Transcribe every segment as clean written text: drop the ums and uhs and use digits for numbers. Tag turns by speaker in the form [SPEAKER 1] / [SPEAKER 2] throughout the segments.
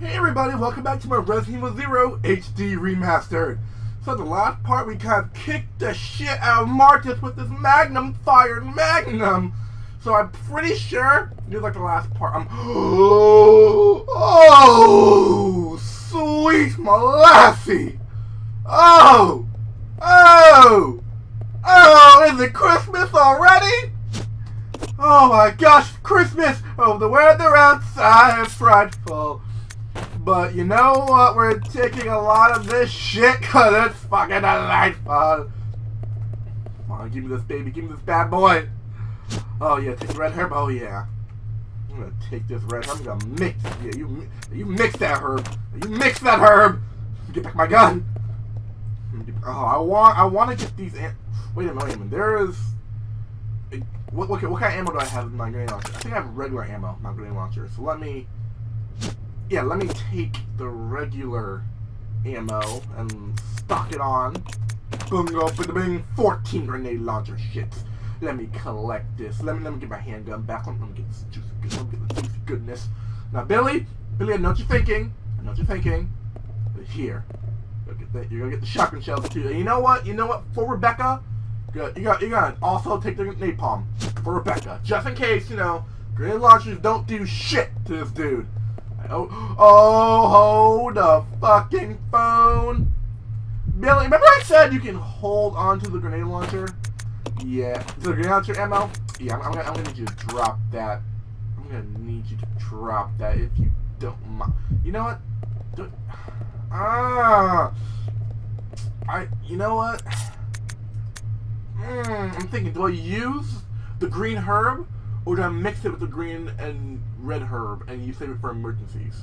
[SPEAKER 1] Hey everybody, welcome back to my Resident Evil Zero HD Remastered. So the last part we kind of kicked the shit out of Marcus with this Magnum-fired Magnum. So I'm pretty sure this is like the last part. Oh, sweet Molassie. Oh, is it Christmas already? Oh my gosh, Christmas! Oh, the weather outside is frightful. But you know what? We're taking a lot of this shit because it's fucking delightful. Come on, give me this baby. Give me this bad boy. Oh yeah, take the red herb. Oh yeah. I'm gonna take this red herb. I'm gonna mix. Yeah, you mix that herb. You mix that herb. Get back my gun. Oh, I want to get these. Wait a minute. There is. What kind of ammo do I have in my grenade launcher? I think I have regular ammo, not grenade launcher. So let me take the regular ammo and stock it on. Boom, go, bing, 14 grenade launcher shits. Let me collect this. Let me get my handgun back. Let me get this juicy goodness. Let me get the juicy goodness. Now, Billy, I know what you're thinking. But here, you're gonna get the shotgun shells too. And you know what? For Rebecca. Good. You gotta also take the napalm for Rebecca, just in case, grenade launchers don't do shit to this dude. Oh, hold the fucking phone. Billy, remember I said you can hold onto the grenade launcher? Yeah. The grenade launcher ammo? Yeah, I'm gonna need you to drop that. I'm gonna need you to drop that if you don't mind. You know what? You know what? I'm thinking, do I use the green herb, or do I mix it with the green and red herb, and you save it for emergencies?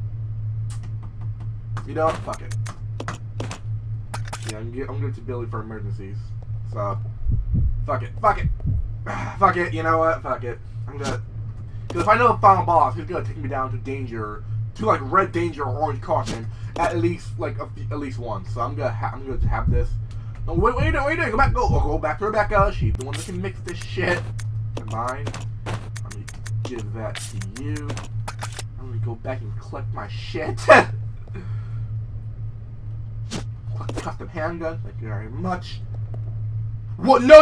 [SPEAKER 1] You know what? Fuck it. Yeah, I'm good to Billy for emergencies. So, fuck it. Fuck it, you know what? Fuck it. I'm good. Because if I know the final boss, he's gonna take me down to danger, to like red danger or orange caution, at least once. So I'm gonna have this. No, wait, what are you doing? Go back to Rebecca. She's the one that can mix this shit. Mine. Let me give that to you. I'm gonna go back and collect my shit. Custom handgun. Thank you very much. What? No,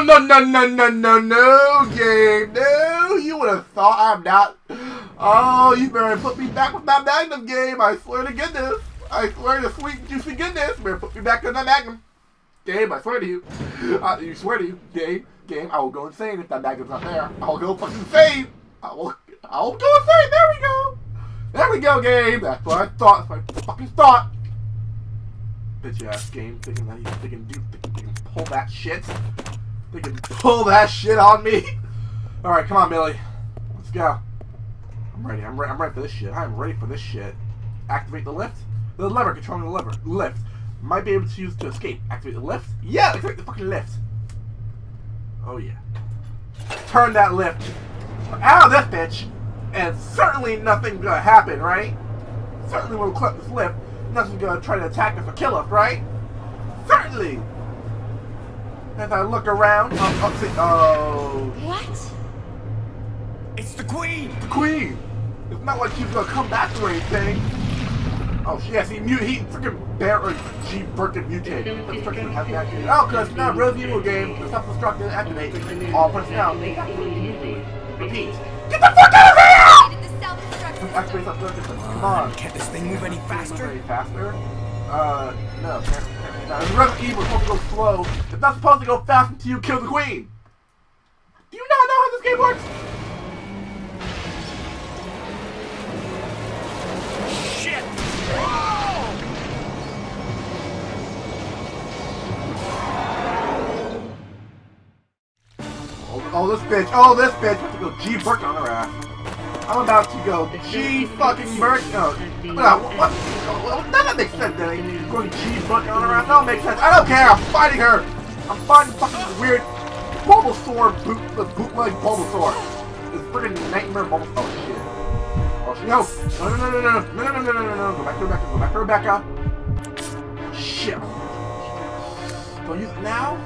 [SPEAKER 1] game. No, you would have thought I'm not. Oh, you better put me back with that Magnum, game. I swear to goodness. I swear to sweet, juicy goodness. You better put me back in that Magnum. Game, I swear to you. You swear to you. Game, I will go insane if that Magnum's not there. I will go fucking insane. I will go insane. There we go, game. That's what I thought. That's what I fucking thought. Bitch ass game. Thinking that they can pull that shit. They can pull that shit on me. Alright, come on, Billy. Let's go. I'm ready. I'm ready for this shit. I'm ready for this shit. Activate the lift. The lever, controlling the lever. Lift. Might be able to use to escape. Activate the lift. Yeah, activate the fucking lift. Oh yeah. Turn that lift out of this bitch, and certainly nothing's gonna happen, right? Certainly when we click this lift, nothing's gonna try to attack us or kill us, right? Certainly. As I look around, oh.
[SPEAKER 2] What?
[SPEAKER 3] It's the Queen.
[SPEAKER 1] The Queen. It's not like she's gonna come back or anything. Oh, yes, he freaking G freaking mutated. Oh, because it's not a Resident Evil game. The self-destructive activate all personnel. Repeat. Get the fuck out of here! Activate self-destructive. Come on.
[SPEAKER 3] Can't this thing move any faster?
[SPEAKER 1] No. Resident Evil is supposed to go slow. It's not supposed to go fast until you kill the Queen. Do you not know how this game works? Oh, this bitch wants to go G Burke on her ass. I'm about to go G fucking Burke. No, what? That doesn't make sense, Danny. Going G Burke on her ass? That don't make sense. I don't care. I'm fighting her. I'm fighting fucking weird Bulbasaur bootleg Bulbasaur. This freaking nightmare Bulbasaur. Oh shit. Oh shit. No. Go back to Rebecca. Shit. Don't use it now.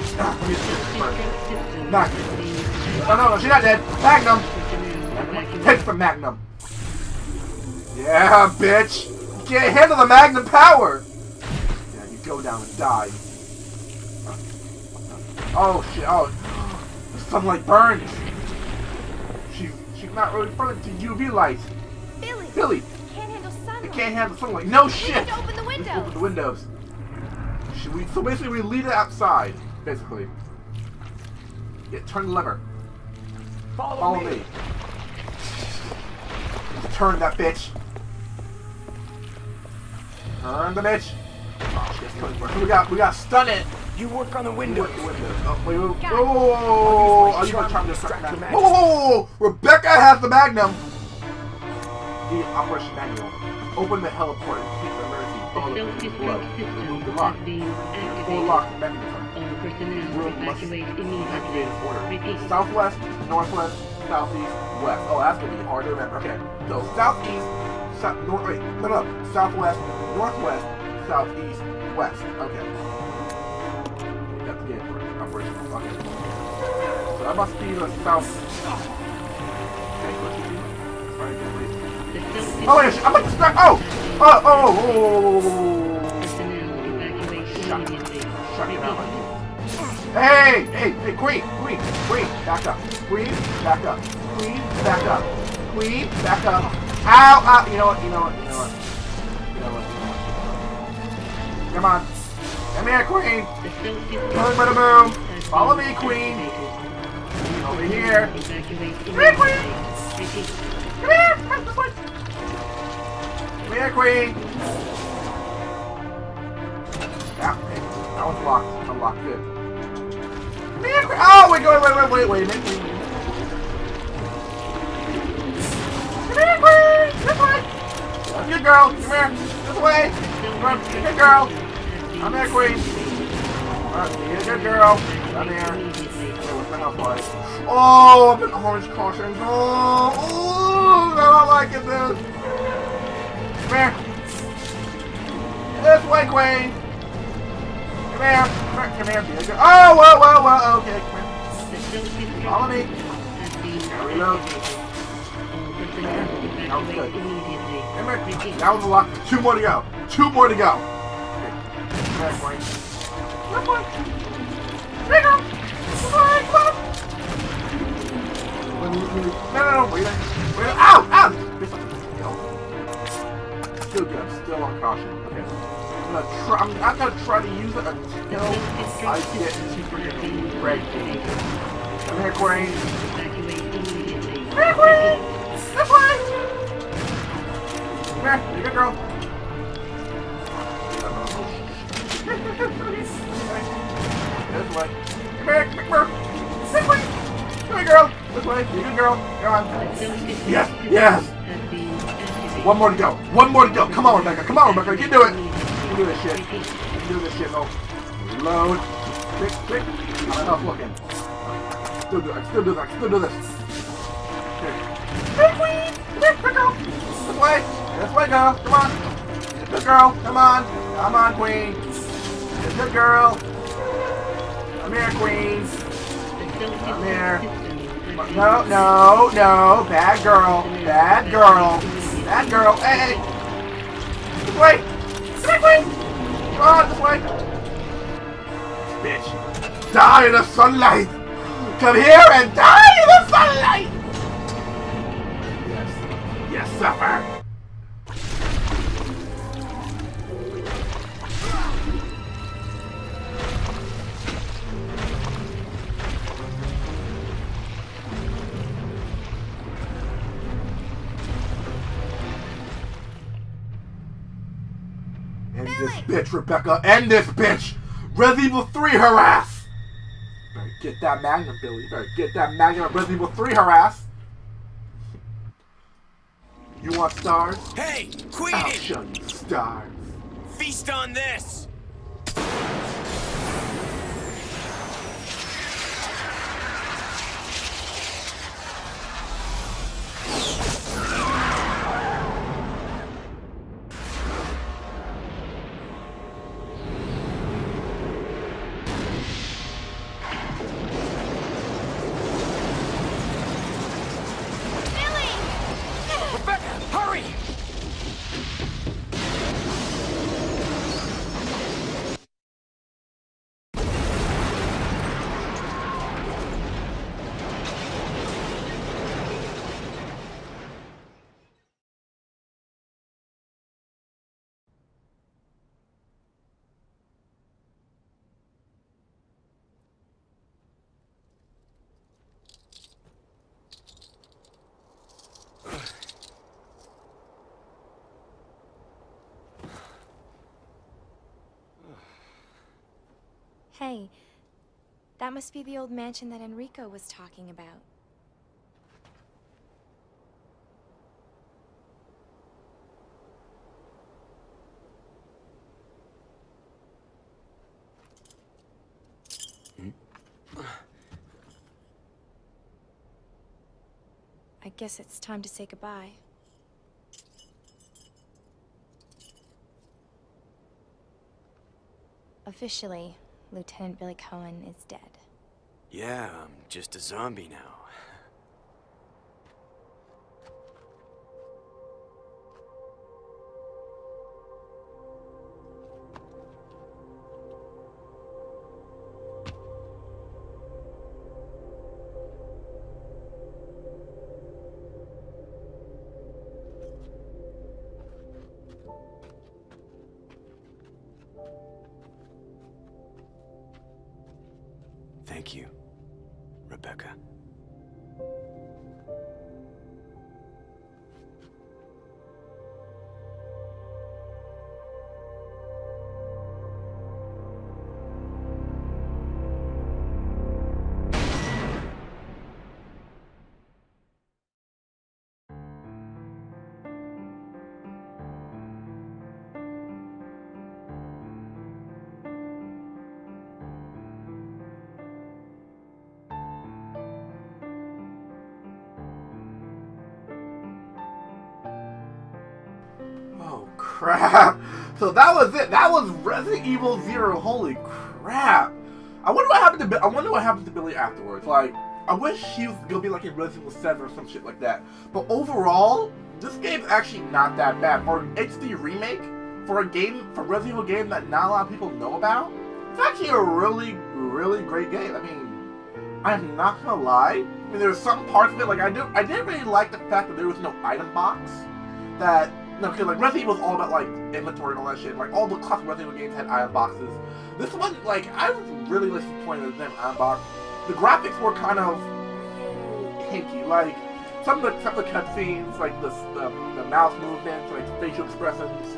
[SPEAKER 1] No, she's not dead. Magnum! Take Take the Magnum. Yeah, bitch. You can't handle the Magnum power. Yeah, you go down and die. Oh shit! Oh, the sunlight burns. She's not really friendly to UV light. Billy.
[SPEAKER 2] Can't handle sunlight.
[SPEAKER 1] It can't handle sunlight. No shit.
[SPEAKER 2] We need to open the windows.
[SPEAKER 1] Let's open the windows. So basically, we lead it outside. Basically. Yeah, turn the lever. Follow me. Turn that bitch. Turn the bitch. Oh, shit. We got stun it.
[SPEAKER 3] You work on the window.
[SPEAKER 1] Oh, wait. Oh, are you gonna try to distract the Magnum? Oh, Rebecca has the Magnum. The operation manual. Open the heliport and keep the emergency. Follow the blood. Remove the lock. Full lock mechanism. Room must be activated in order. Southwest, northwest, southeast, west. Oh, that's gonna be hard to remember. Okay, so southeast, southwest, northwest, southeast, west. Okay. That's the game for it. Operation. Okay. So that must be the south. Okay, so let's see. Try again, please. Oh wait, I'm like stuck. Oh! Shut it out. Hey, Queen, back up. Queen, back up. Queen, back up. Queen, back up. Ow, you know what? Come on. Come here, Queen. Boom, boom. Follow me, Queen. Over here. Come here, Queen. Come here. Come here, Queen. That one's locked. Unlocked. Good. Come here, Queen. Oh, wait a minute. Come here, Queen. This way. That's good, girl. Come here. This way. Good girl. Come here, Queen. You're a good girl. Come here. Oh, I'm in orange caution. Oh, I don't like it, dude. Come here. This way, Queen. Come here. Oh, whoa. Okay, come here. Follow me. Now reload. That was good. Come here. That was a lot. Two more to go. Okay. Come here, Queen. Come on. There you go. Come on. No. Wait. Ow. Still good. Still on caution. Okay. I'm not gonna try to use it until I get to freaking break. Come here, Queen. Come here, Queen. This way. Come here. You're a good girl. This way. Come here. This way. Come here, girl. This way. You're a good girl. Come on. Yes. One more to go. Come on, Rebecca. You can do it. You can do this shit. Oh. Reload. Click. I'm not looking. I still do this. Okay. Hey, Queen. Here, girl. This way, girl. Come on. Good girl. Come on, Queen. Good girl. Come here, Queen. Come here. No. Bad girl. Hey. This way. Come here, Queen. Come on, this way. Bitch. Die in the sunlight. Come here and die in the sunlight. Yes, suffer. End this bitch, Rebecca. End this bitch. Resident Evil 3 harass. Better get that Magnum, Billy. Better get that Magnum of Resident Evil 3 harass. You want stars?
[SPEAKER 3] Hey, Queen!
[SPEAKER 1] I'll show you stars.
[SPEAKER 3] Feast on this!
[SPEAKER 2] Hey, that must be the old mansion that Enrico was talking about. I guess it's time to say goodbye. Officially, Lieutenant Billy Cohen is dead.
[SPEAKER 3] Yeah, I'm just a zombie now. Thank you, Rebecca.
[SPEAKER 1] Oh crap! So that was it. That was Resident Evil Zero. Holy crap! I wonder what happened to. I wonder what happened to Billy afterwards. Like, I wish he was gonna be like in Resident Evil 7 or some shit like that. But overall, this game's actually not that bad for an HD remake. For a game, for Resident Evil game that not a lot of people know about. It's actually a really, really great game. I mean, I'm not gonna lie. I mean, there's some parts of it like I didn't really like the fact that there was no item box. That. No, because like Resident Evil was all about like inventory and all that shit. Like all the classic Resident Evil games had item boxes. This one, like, I was really disappointed with them item box. The graphics were kind of hinky. Like some of the cutscenes, like the mouse movements, like facial expressions,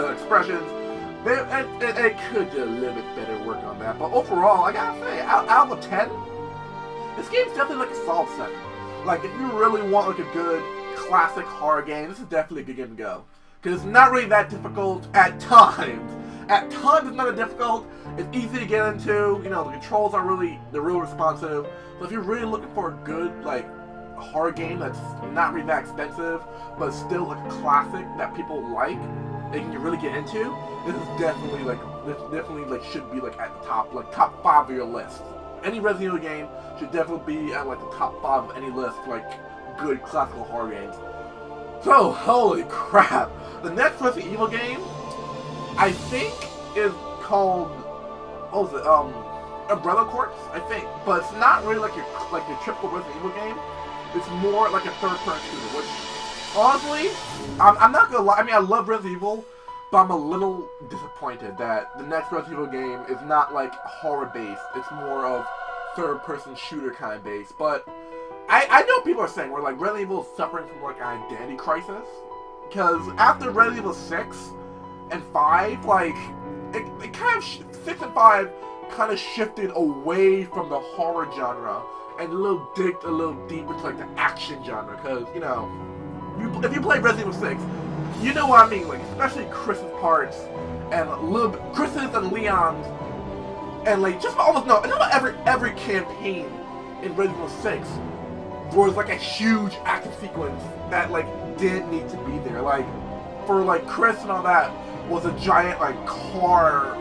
[SPEAKER 1] it could do a little bit better work on that. But overall, I gotta say, out of a 10, this game's definitely like a solid 7. Like if you really want like a good classic horror game, this is definitely a good game to go. Because it's not really that difficult at times. At times it's not that difficult. It's easy to get into. You know, the controls are they're real responsive. So if you're really looking for a good, like, horror game that's not really that expensive, but still like a classic that people like, and you really get into, this is definitely like should be like at the top, like top 5 of your list. Any Resident Evil game should definitely be at like the top 5 of any list, like good classical horror games. So, holy crap. The next Resident Evil game, I think, is called, what was it, Umbrella Corps, I think. But it's not really like your typical Resident Evil game. It's more like a third-person shooter, which, honestly, I'm not gonna lie. I mean, I love Resident Evil, but I'm a little disappointed that the next Resident Evil game is not like horror-based. It's more of third-person shooter kind of base. But I know people are saying we're like Resident Evil is suffering from like an identity crisis, because after Resident Evil 6 and 5, like it kind of 6 and 5 kind of shifted away from the horror genre and digged a little deeper into like the action genre. Because you know, if you play Resident Evil 6, you know what I mean. Like especially Chris's parts and Chris's and Leon's, and like just almost every campaign in Resident Evil 6. There was like a huge action sequence that like didn't need to be there. Like for like Chris and all that was a giant like car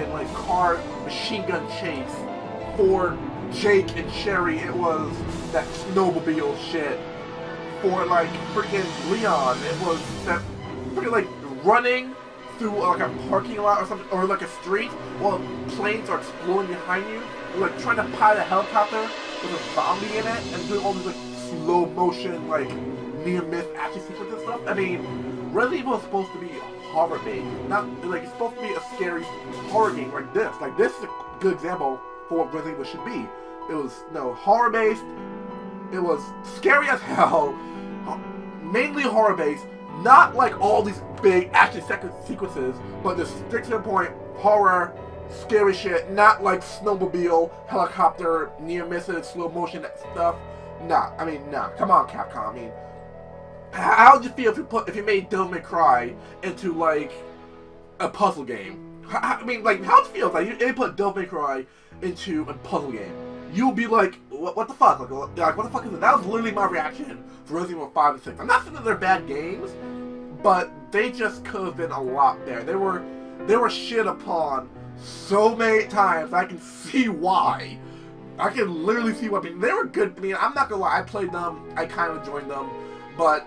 [SPEAKER 1] machine gun chase. For Jake and Sherry, it was that snowmobile shit. For like freaking Leon, it was that freaking like running through like a parking lot or something, or like a street while planes are exploding behind you. You're like trying to pilot a helicopter with a zombie in it and doing all these like slow motion, like near-miss action sequences and stuff. I mean, Resident Evil is supposed to be horror based, not like it's supposed to be a scary horror game like this. Like this is a good example for what Resident Evil should be. It was horror based. It was scary as hell, mainly horror based. Not like all these big action sequences, but just stick to the point, horror, scary shit, not like snowmobile, helicopter, near misses, slow motion stuff. Nah, I mean, nah. Come on, Capcom. I mean, how would you feel if you made Devil May Cry into like a puzzle game? I mean, like, how would you feel if like, you put Devil May Cry into a puzzle game? You'll be like, what the fuck? Like, what the fuck is it? That was literally my reaction for Resident Evil 5 and 6. I'm not saying that they're bad games, but they just could have been a lot better. They were shit upon so many times. I can see why. I can literally see why. I mean, they were good. I mean, I'm not gonna lie. I played them. I kind of enjoyed them. But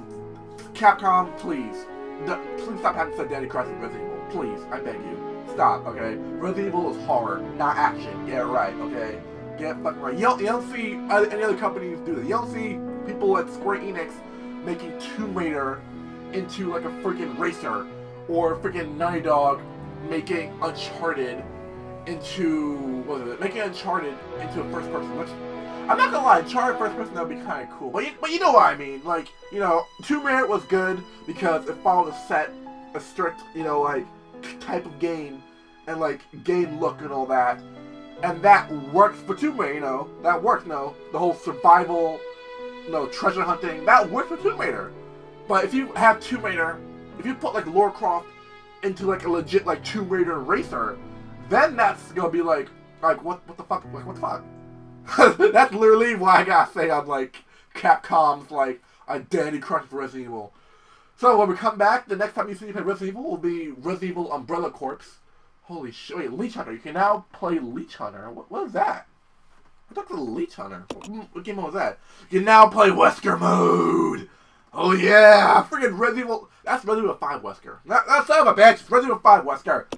[SPEAKER 1] Capcom, please stop having such Danny Cross in Resident Evil. Please, I beg you, stop. Okay, Resident Evil is horror, not action. Get it right. Okay, get fucking right. You don't see any other companies do that. You don't see people like Square Enix making Tomb Raider into like a freaking racer, or freaking Naughty Dog making Uncharted into making Uncharted into a first person. Which I'm not gonna lie, Uncharted first person that would be kind of cool. But you know what I mean. Like, you know, Tomb Raider was good because it followed a strict, you know, like type of game and like game look and all that, and that works for Tomb Raider. You know, that works. No, the whole survival, treasure hunting, that works for Tomb Raider. But if you have Tomb Raider, if you put like Lara Croft into like a legit like Tomb Raider racer, then that's gonna be like what the fuck, like what the fuck. That's literally why I gotta say I'm like Capcom's like identity crunch for Resident Evil. So when we come back, the next time you see me play Resident Evil will be Resident Evil Umbrella Corps. Holy shit! Wait, Leech Hunter. You can now play Leech Hunter. What is that? What the Leech Hunter? What game mode was that? You can now play Wesker mode. Oh yeah, freaking Resident Evil. That's Resident Evil 5 Wesker. That's not a bitch. Resident Evil 5 Wesker.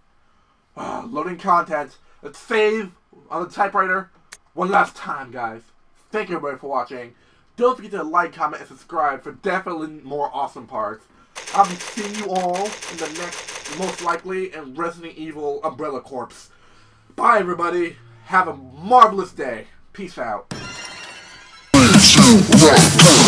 [SPEAKER 1] Loading content. Let's save on the typewriter. One last time, guys. Thank you everybody for watching. Don't forget to like, comment, and subscribe for definitely more awesome parts. I'll be seeing you all in the next, most likely, in Resident Evil Umbrella Corps. Bye, everybody. Have a marvelous day. Peace out.